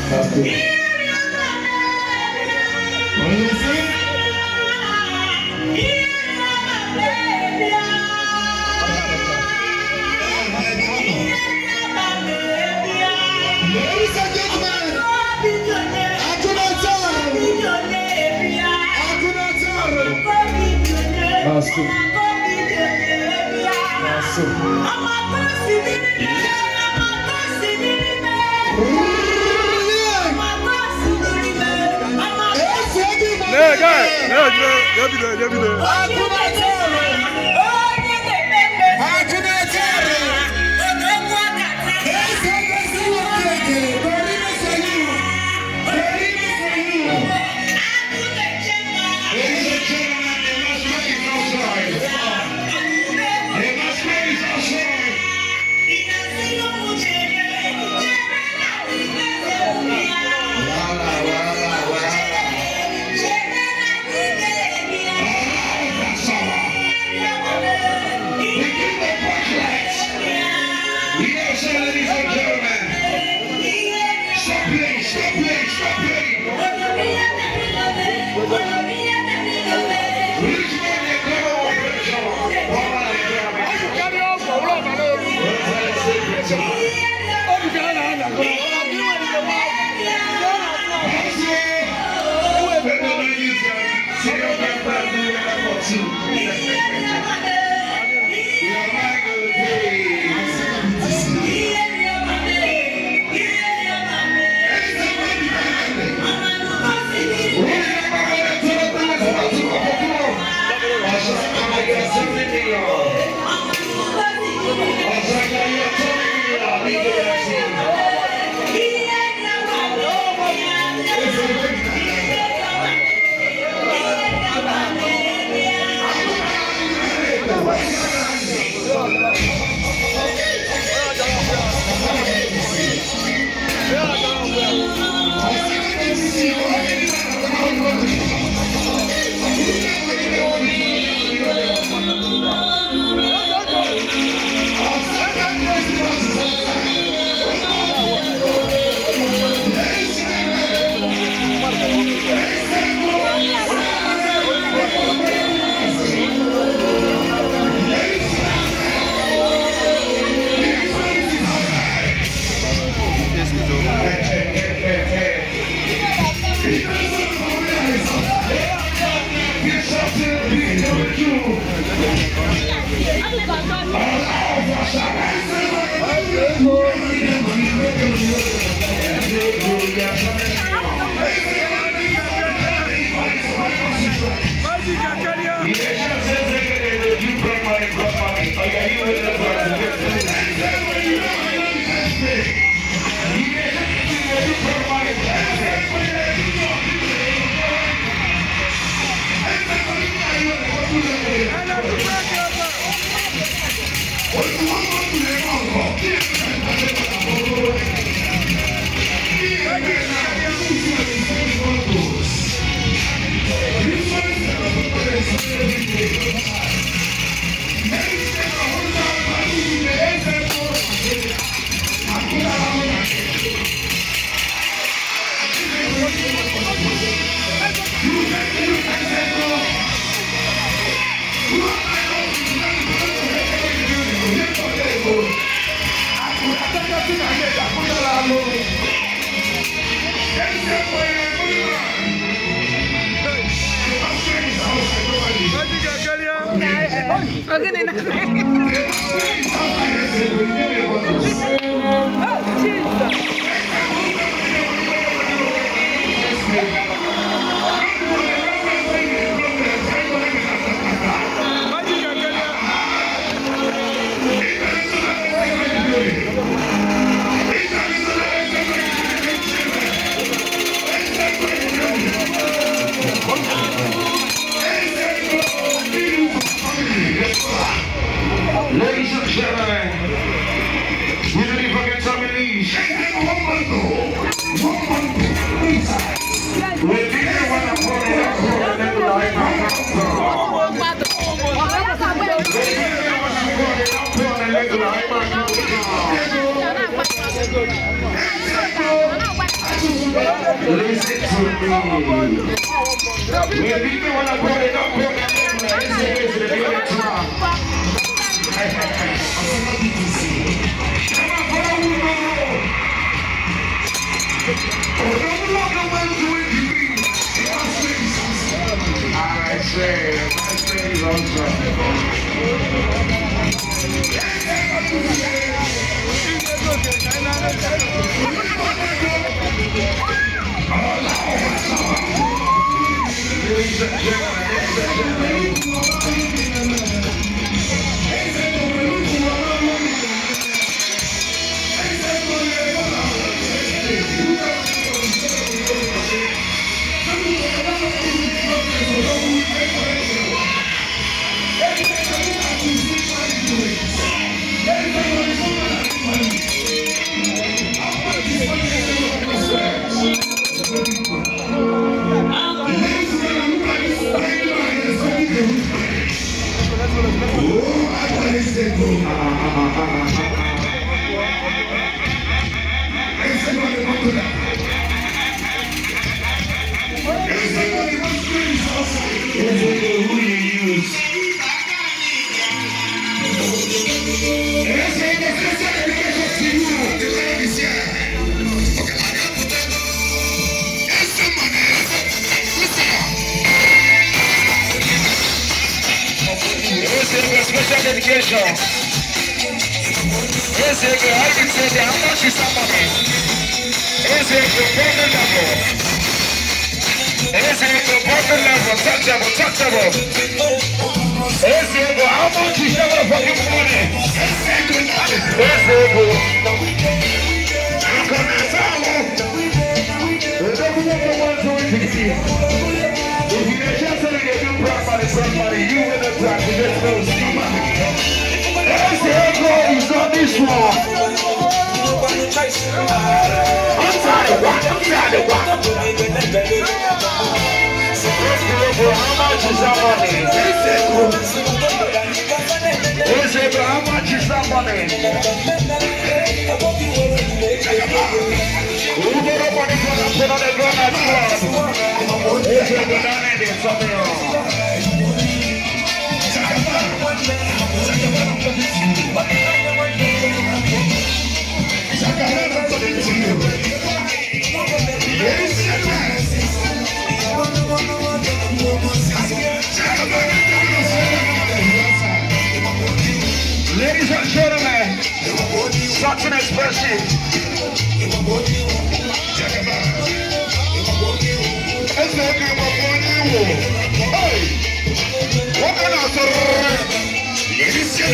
That's good. What did you say? Ladies and gentlemen, that's good. That's good. Ladies and gentlemen, we don't even forget to release. We're here when I'm pulling up for the light. We're here when I'm pulling up for the light. Listen to me. When people want to put it up, put it up. Listen to the beauty track. I say, my friend is also. Ladies and special dedication. Here's a good, I can say that how much is somebody? Here's a good bottom level. Here's a good bottom level, touchable, touchable. Here's a good, how much is your fucking money? Here's a good. I'm gonna tell you. If you're just telling you do properly, you will not try to get those things. There's the echo is on this one. I'm sorry, what? I'm sorry, what? How much is that money? How much is that money? Who got up on the ground and put on the ground at club? Here's a banana in something wrong. Ladies and gentlemen, such an expression. Hey, what can I say? Ladies and